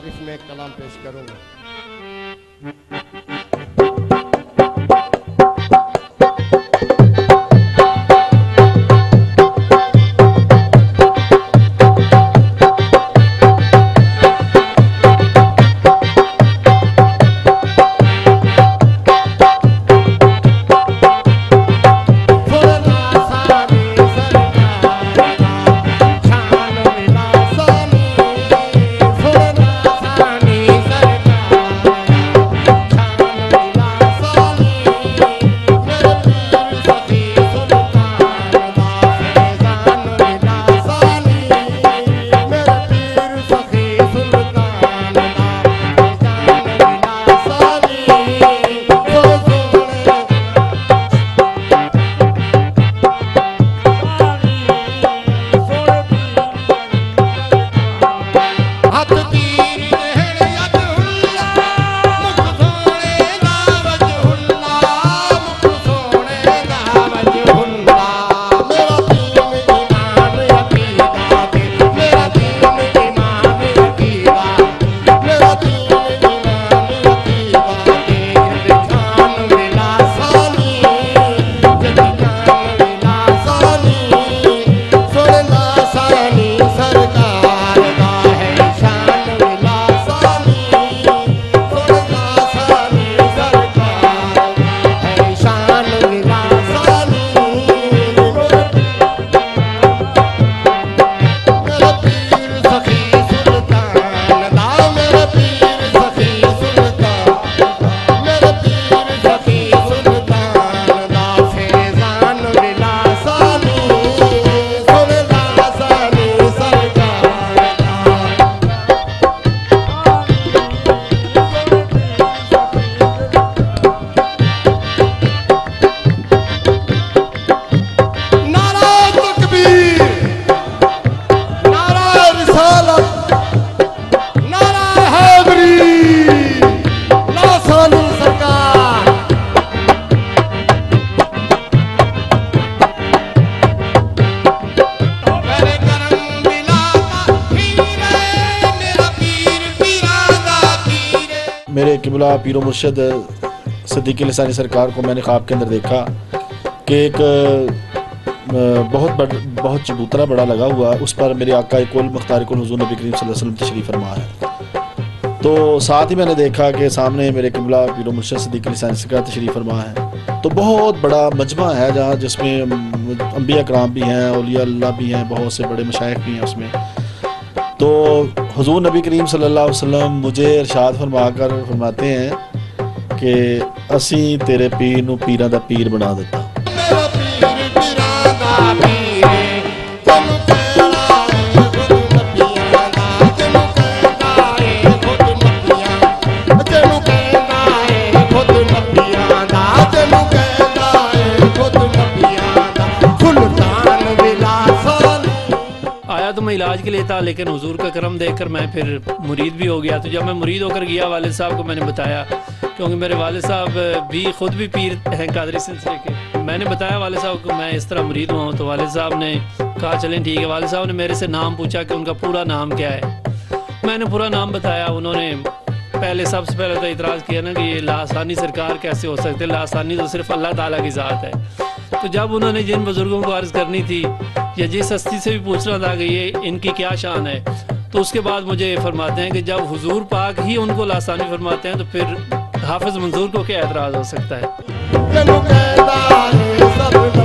इसमें कलाम पेश करूंगा। मेरे किबला पीरो मुर्शद सदीकी लसानी सरकार को मैंने ख्वाब के अंदर देखा कि एक बहुत चबूतरा बड़ा लगा हुआ, उस पर मेरे आका कुल मुख्तार कुल हुज़ूर नबी करीम सल्लल्लाहु अलैहि वसल्लम तशरीफ़ फरमा है। तो साथ ही मैंने देखा कि सामने मेरे किबला पीरो मुर्शद सदीकी लसानी सरकार तशरीफ़ फरमा है। तो बहुत बड़ा मजमा है जहाँ जिसमें अंबिया कराम भी हैं, औलिया अल्लाह भी हैं, बहुत से बड़े मशाइख भी हैं उसमें। तो हुज़ूर नबी करीम सल्लल्लाहु अलैहि वसल्लम मुझे इरशाद फरमाते हैं कि असी तेरे पीर नू पीरां दा पीर बना देता। तो मैं इलाज के लिए था, लेकिन हुजूर का करम देखकर मैं फिर मुरीद भी हो गया। तो जब मैं मुरीद होकर गया वालिद साहब को मैंने बताया, क्योंकि मेरे वालिद साहब भी खुद भी पीर हैं कादरी सिलसिले के। मैंने बताया वालिद साहब को मैं इस तरह मुरीद हुआ हूँ। तो वालिद साहब ने कहा चलें ठीक है। वालिद साहब ने मेरे से नाम पूछा कि उनका पूरा नाम क्या है। मैंने पूरा नाम बताया। उन्होंने सबसे पहले तो इतराज़ किया ना कि ये लासानी सरकार कैसे हो सकते, लासानी तो सिर्फ अल्लाह ताला की ज़ात है। तो जब उन्होंने जिन बुज़ुर्गों को अर्ज़ करनी थी या जिस हस्ती से भी पूछना था कि ये इनकी क्या शान है, तो उसके बाद मुझे फरमाते हैं कि जब हुजूर पाक ही उनको लासानी फरमाते हैं तो फिर हाफिज़ मंसूर को क्या एतराज़ हो सकता है।